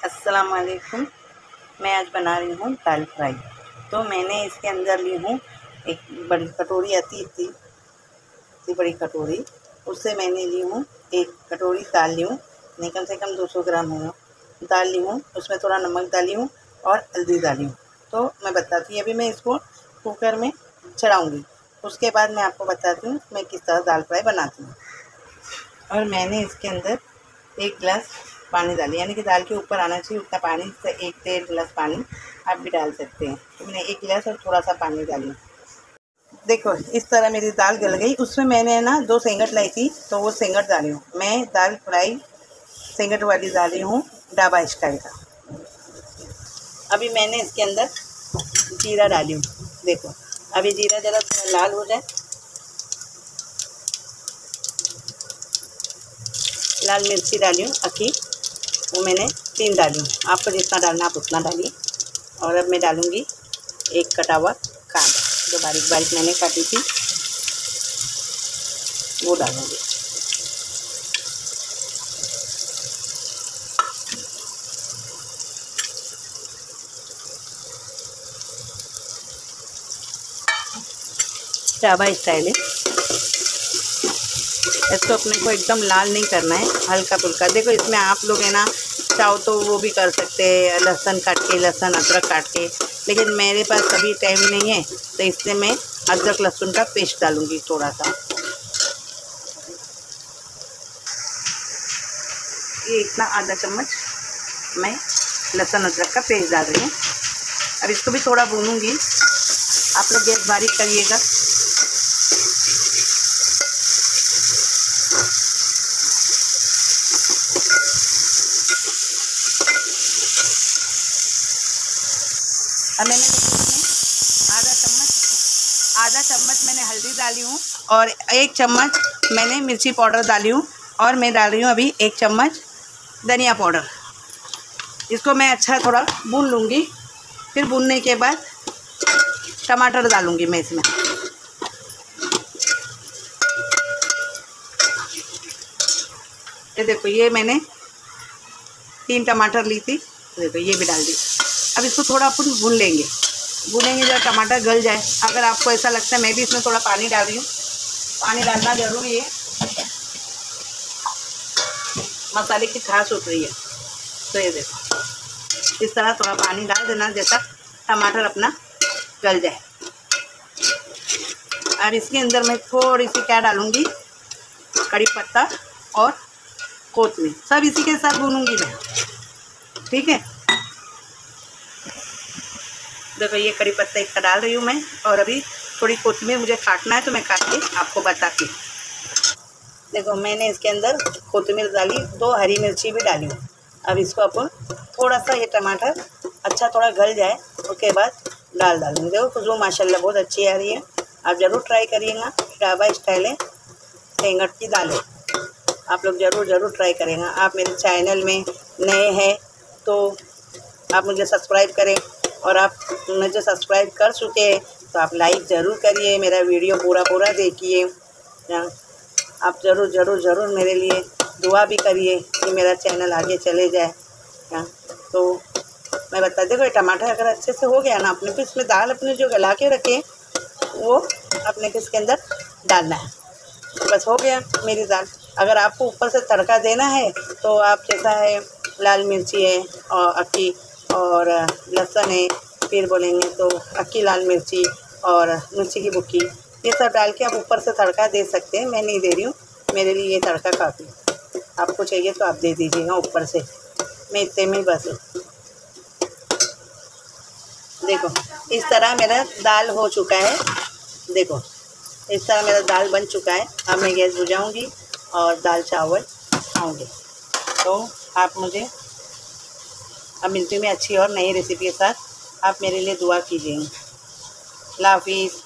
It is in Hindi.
अस्सलाम वालेकुम। मैं आज बना रही हूँ दाल फ्राई। तो मैंने इसके अंदर ली हूँ एक बड़ी कटोरी आती इतनी बड़ी कटोरी, उससे मैंने ली हूँ एक कटोरी दाल ली हूँ, नहीं कम से कम 200 ग्राम होगा दाल ली हूँ। उसमें थोड़ा नमक डाली हूँ और हल्दी डाली हूँ। तो मैं बताती हूँ, अभी मैं इसको कुकर में चढ़ाऊँगी, उसके बाद मैं आपको बताती हूँ मैं किस तरह दाल फ्राई बनाती हूँ। और मैंने इसके अंदर 1 गिलास पानी डाली, यानी कि दाल के ऊपर आना चाहिए उतना पानी, से 1-1.5 गिलास पानी आप भी डाल सकते हैं। तो मैंने 1 गिलास और थोड़ा सा पानी डाली। देखो इस तरह मेरी दाल गल गई। उसमें मैंने ना 2 सेंगट लाई थी, तो वो सेंगट डाली हूँ। मैं दाल फ्राई सेंगट वाली डाली हूँ, ढाबा स्टाइल का। अभी मैंने इसके अंदर जीरा डाली हूँ। देखो अभी जीरा ज़रा थोड़ा लाल हो जाए, लाल मिर्ची डाली हूँ अक्की, वो मैंने 3 डाली हूँ। आपको जितना डालना आप उतना डालिए। और अब मैं डालूँगी एक कटा हुआ कांदा, जो बारीक बारीक मैंने काटी थी वो डालूँगी। ढाबा स्टाइल है, इसको अपने को एकदम लाल नहीं करना है, हल्का फुल्का। देखो इसमें आप लोग है ना चाहो तो वो भी कर सकते हैं, लहसुन काट के, लहसुन अदरक काट के, लेकिन मेरे पास अभी टाइम नहीं है, तो इससे मैं अदरक लहसुन का पेस्ट डालूँगी थोड़ा सा। ये इतना आधा चम्मच मैं लहसुन अदरक का पेस्ट डाल रही हूँ। अब इसको भी थोड़ा भूनूंगी। आप लोग गैस बारीक करिएगा। अब मैंने आधा चम्मच मैंने हल्दी डाली हूँ और 1 चम्मच मैंने मिर्ची पाउडर डाली हूँ, और मैं डाल रही हूँ अभी 1 चम्मच धनिया पाउडर। इसको मैं अच्छा थोड़ा भून लूँगी। फिर भूनने के बाद टमाटर डालूँगी मैं इसमें। ये देखो ये मैंने 3 टमाटर ली थी, देखो ये भी डाल दी। अब इसको थोड़ा अपन भूनेंगे जब टमाटर गल जाए। अगर आपको ऐसा लगता है, मैं भी इसमें थोड़ा पानी डाल रही हूँ, पानी डालना ज़रूरी है, मसाले की खास उठ रही है। तो ये देखो इस तरह थोड़ा पानी डाल देना जैसा टमाटर अपना गल जाए। अब इसके अंदर मैं थोड़ी सी क्या डालूँगी, कड़ी पत्ता और कोतमीर, सब इसी के साथ भूनूंगी मैं, ठीक है। देखो ये कड़ी पत्ता इतना डाल रही हूँ मैं, और अभी थोड़ी कोतमीर मुझे काटना है, तो मैं काट के आपको बताती हूँ। देखो मैंने इसके अंदर कोतमीर डाली, 2 हरी मिर्ची भी डाली हूँ। अब इसको अपन थोड़ा सा ये टमाटर अच्छा थोड़ा गल जाए, उसके बाद दाल डालूँगी। देखो खुशबू माशाल्लाह बहुत अच्छी आ रही है। आप ज़रूर ट्राई करिएगा, ढाबा स्टाइल है, सेंगट की दाल है। आप लोग ज़रूर ट्राई करेंगे। आप मेरे चैनल में नए हैं तो आप मुझे सब्सक्राइब करें, और आप मुझे सब्सक्राइब कर चुके हैं तो आप लाइक ज़रूर करिए, मेरा वीडियो पूरा देखिए। आप ज़रूर मेरे लिए दुआ भी करिए कि मेरा चैनल आगे चले जाए। तो मैं बता देखो ये टमाटर अगर अच्छे से हो गया ना, अपने को इसमें दाल अपने जो गला के रखे वो अपने को इसके अंदर डालना है। तो बस हो गया मेरी दाल। अगर आपको ऊपर से तड़का देना है तो आप जैसा है, लाल मिर्ची है और अक्की और लहसुन है, फिर बोलेंगे तो अक्की लाल मिर्ची और मिर्ची की बुक्की, ये सब डाल के आप ऊपर से तड़का दे सकते हैं। मैं नहीं दे रही हूँ, मेरे लिए ये तड़का काफ़ी। आपको चाहिए तो आप दे दीजिएगा ऊपर से, मैं इतने में बस। देखो इस तरह मेरा दाल हो चुका है। देखो इस तरह मेरा दाल बन चुका है। अब मैं गैस बुझाऊँगी और दाल चावल खाऊँगी। तो आप मुझे अब मिलती हूँ मैं अच्छी और नई रेसिपी के साथ। आप मेरे लिए दुआ कीजिएगा। अल्लाह हाफिज़।